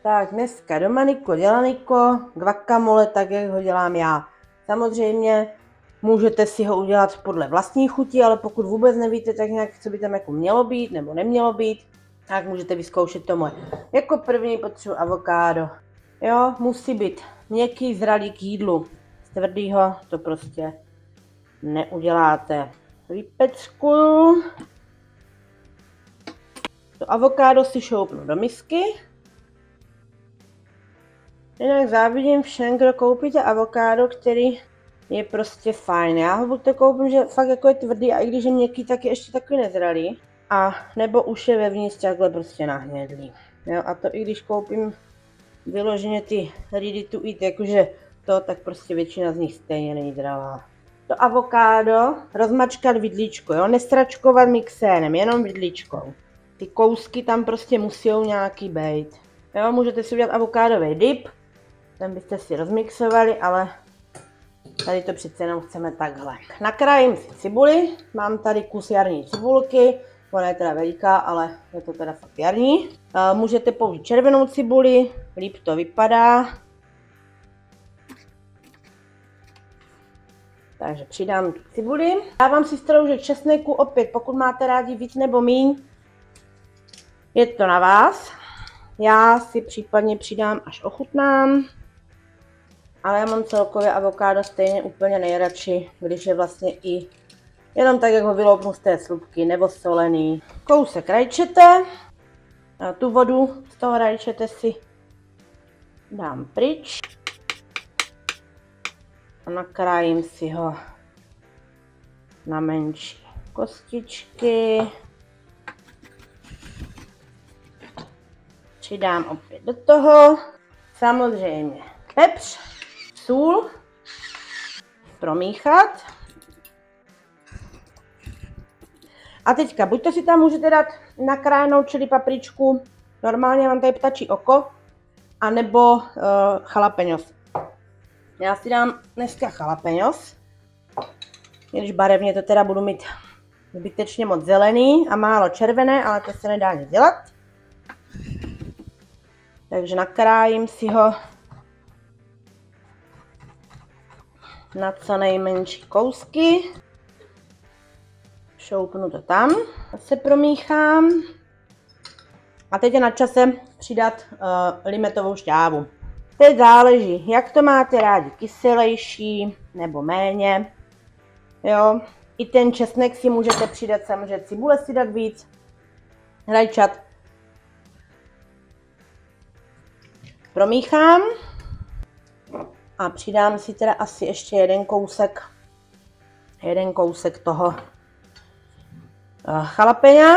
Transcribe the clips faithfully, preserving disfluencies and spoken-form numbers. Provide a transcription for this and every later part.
Tak dneska domaniko dělaniko, guacamole tak, jak ho dělám já. Samozřejmě můžete si ho udělat podle vlastní chuti, ale pokud vůbec nevíte tak nějak, co by tam jako mělo být nebo nemělo být, tak můžete vyzkoušet to moje. Jako první potřebuji avokádo. Jo, musí být měkký, zralý k jídlu. Z tvrdýho to prostě neuděláte. Vypeckuju. To avokádo si šoupnu do misky. Jinak závidím všem, kdo koupíte avokádo, který je prostě fajn. Já ho buď to koupím, že fakt jako je tvrdý a i když je měkký, tak je ještě takový nezralý. A nebo už je vevnitř takhle prostě nahnědlý. Jo, a to i když koupím vyloženě ty ready to eat, jakože to, tak prostě většina z nich stejně není zdravá. To avokádo rozmačkat vidličkou, jo, nestračkovat mixérem, jenom vidličkou. Ty kousky tam prostě musí nějaký bejt. Jo, můžete si udělat avokádový dip, ten byste si rozmixovali, ale tady to přece jenom chceme takhle. Nakrájím si cibuli, mám tady kus jarní cibulky, ona je teda veliká, ale je to teda fakt jarní. Můžete použít červenou cibuli, líp to vypadá. Takže přidám tu cibuli. Dávám si stroužek česneku, opět pokud máte rádi víc nebo míň, je to na vás. Já si případně přidám, až ochutnám. Ale já mám celkově avokádo stejně úplně nejradši, když je vlastně i jenom tak, jak ho vyloupnu z té slupky, nebo solený. Kousek rajčete. A tu vodu z toho rajčete si dám pryč. A nakrájím si ho na menší kostičky. Přidám opět do toho samozřejmě pepř, sůl, promíchat. A teďka buď to si tam můžete dát nakrájenou čili papričku, normálně mám tady ptačí oko, anebo uh, jalapeňos. Já si dám dneska jalapeňos, když barevně to teda budu mít zbytečně moc zelený a málo červené, ale to se nedá nic dělat. Takže nakrájím si ho na co nejmenší kousky. Šoupnu to tam, se promíchám. A teď je na čase přidat uh, limetovou šťávu. Teď záleží, jak to máte rádi, kyselější nebo méně. Jo. I ten česnek si můžete přidat, samozřejmě cibule si dát víc, rajčat. Promíchám a přidám si teda asi ještě jeden kousek, jeden kousek toho jalapeňa.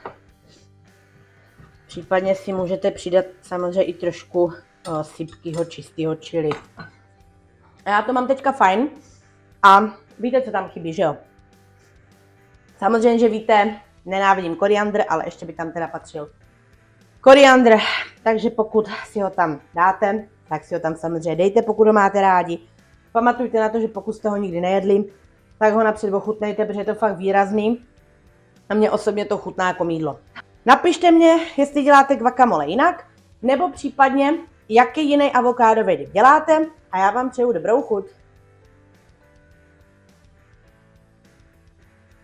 Případně si můžete přidat samozřejmě i trošku sypkýho čistého chili. A já to mám teďka fajn a víte, co tam chybí, že jo? Samozřejmě, že víte, nenávidím koriandr, ale ještě by tam teda patřil koriandr, takže pokud si ho tam dáte, tak si ho tam samozřejmě dejte, pokud ho máte rádi. Pamatujte na to, že pokud jste ho nikdy nejedli, tak ho napřed ochutnejte, protože je to fakt výrazný. A mně osobně to chutná jako mýdlo. Napište mě, jestli děláte guacamole jinak, nebo případně, jaký jiný avokádový dip děláte a já vám přeju dobrou chuť.